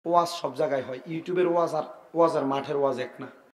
ওয়াজ সব জায়গায় হয়, ইউটিউবের ওয়াজ আর মাঠের ওয়াজ এক না।